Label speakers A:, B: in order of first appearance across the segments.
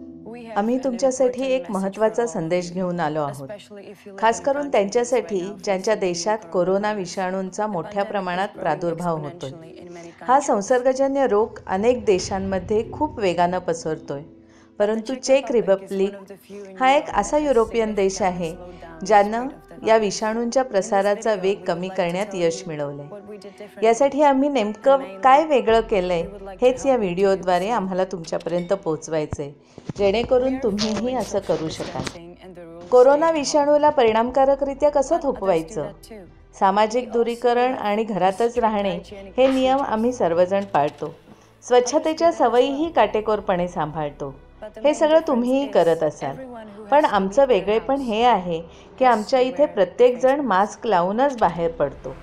A: आम्ही तुमच्यासाठी एक महत्त्वाचा संदेश घेऊन आलो आहोत, खास करून त्यांच्यासाठी ज्यांच्या देशात कोरोना विषाणूंचा मोठ्या प्रमाणात प्रादुर्भाव होतोय। हा संसर्गजन्य रोग अनेक देशांमध्ये खूप वेगानं पसरतोय, परंतु चेक रिपब्लिक हा एक असा युरोपियन देश आहे ज्यानं या विषाणूंच्या प्रसाराचा वेग कमी करण्यात यश मिळवले। यासाठी आम्ही नेमकं काय वेगळं केलंय हेच या व्हिडिओद्वारे आम्हाला तुमच्यापर्यंत पोहोचवायचंय, जेणेकरून तुम्हीही असं करू शकाल। कोरोना विषाणूला परिणामकारकरित्या कसं थोपवायचं? सामाजिक दूरीकरण आणि घरातच राहणे हे नियम आम्ही सर्वजण पाळतो। स्वच्छतेच्या सवयीही काटेकोरपणे सांभाळतो। हे सगळं तुम्हीही करत असाल, पण आमचं वेगळेपण हे आहे की आमच्या इथे प्रत्येकजण मास्क लावूनच बाहेर पडतो।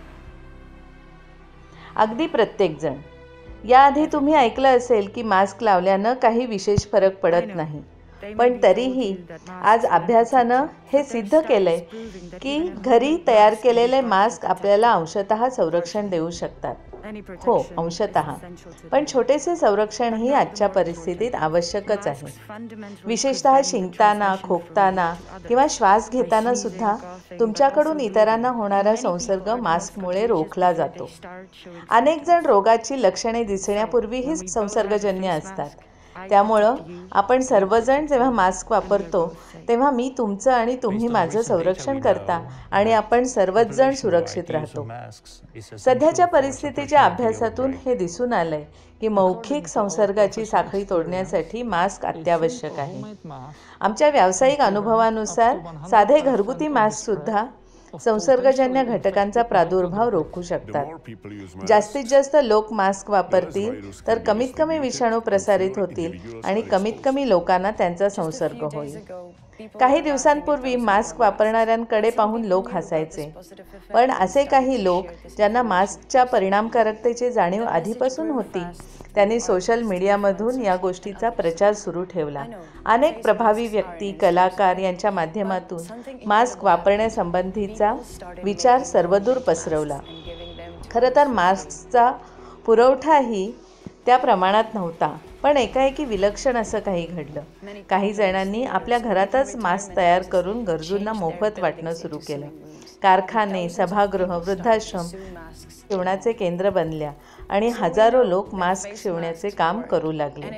A: अगदी प्रत्येकजण। याआधी तुम्ही ऐकलं असेल की मास्क लावल्यानं काही विशेष फरक पडत नाही, पण तरीही आज अभ्यासानं हे सिद्ध केलंय की घरी तयार केलेले मास्क आपल्याला अंशतः संरक्षण देऊ शकतात। हो, अंशतः, पण छोटेसे संरक्षणही आजच्या परिस्थितीत आवश्यकच आहे। विशेषतः शिंकताना, खोकताना किंवा श्वास घेताना सुद्धा तुमच्याकडून इतरांना होणारा संसर्ग मास्कमुळे रोखला जातो। अनेक जण रोगाची लक्षणे दिसण्यापूर्वीही संसर्गजन्य असतात, त्यामुळं आपण सर्वजण जेव्हा मास्क वापरतो तेव्हा मी तुमचं आणि तुम्ही माझं संरक्षण करता आणि आपण सर्वच जण सुरक्षित राहतो। सध्याच्या परिस्थितीच्या अभ्यासातून हे दिसून आलंय की मौखिक संसर्गाची साखळी तोडण्यासाठी मास्क अत्यावश्यक आहे। आमच्या व्यावसायिक अनुभवानुसार साधे घरगुती मास्क सुद्धा संसर्गजन्य घटकांचा प्रादुर्भाव रोखू शकतात। जास्तीत जास्त लोक मास्क वापरतील तर कमीत कमी विषाणू प्रसारित होतील आणि कमीत कमी लोकांना त्यांचा संसर्ग होईल। काही दिवसांपूर्वी मास्क वापरणाऱ्यांकडे पाहून लोक हसायचे, पण असे काही लोक ज्यांना मास्कच्या परिणामकारकतेची जाणीव आधीपासून होती, त्यांनी सोशल मीडियामधून या गोष्टीचा प्रचार सुरू ठेवला। अनेक प्रभावी व्यक्ती, कलाकार यांच्या माध्यमातून मास्क वापरण्यासंबंधीचा विचार सर्वदूर पसरवला। खरं तर मास्कचा पुरवठाही त्या प्रमाणात नव्हता, पण एकाएकी विलक्षण असं काही घडलं। काही जणांनी आपल्या घरातच मास्क तयार करून गरजूंना मोफत वाटणं सुरू केलं। कारखाने, सभागृह, वृद्धाश्रम शिवण्याचे केंद्र बनल्या आणि हजारो लोक मास्क शिवण्याचे काम करू लागले।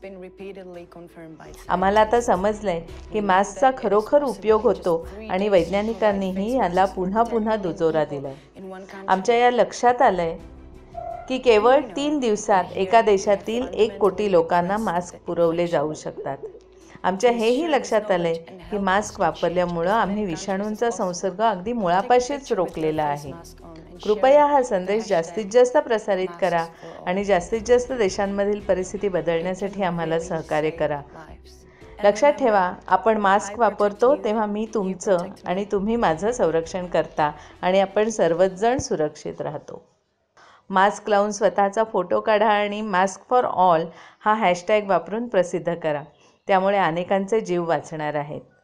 A: आम्हाला आता समजलंय की मास्कचा खरोखर उपयोग होतो आणि वैज्ञानिकांनीही याला पुन्हा पुन्हा दुजोरा दिलाय। आमच्या या लक्षात आलंय की केवळ 3 दिवसात एका देशातील 1 कोटी लोकांना मास्क पुरवले जाऊ शकतात। आमच्या हेही लक्षात आलंय की मास्क वापरल्यामुळं आम्ही विषाणूंचा संसर्ग अगदी मुळापाशीच रोखलेला आहे। कृपया हा संदेश जास्तीत जास्त प्रसारित करा आणि जास्तीत जास्त देशांमधील परिस्थिती बदलण्यासाठी आम्हाला सहकार्य करा। लक्षात ठेवा, आपण मास्क वापरतो तेव्हा मी तुमचं आणि तुम्ही माझं संरक्षण करता आणि आपण सर्वच जण सुरक्षित राहतो। मास्क लावून स्वतःचा फोटो काढा आणि Masks4all हा हॅशटॅग वापरून प्रसिद्ध करा, त्यामुळे अनेकांचे जीव वाचणार आहेत।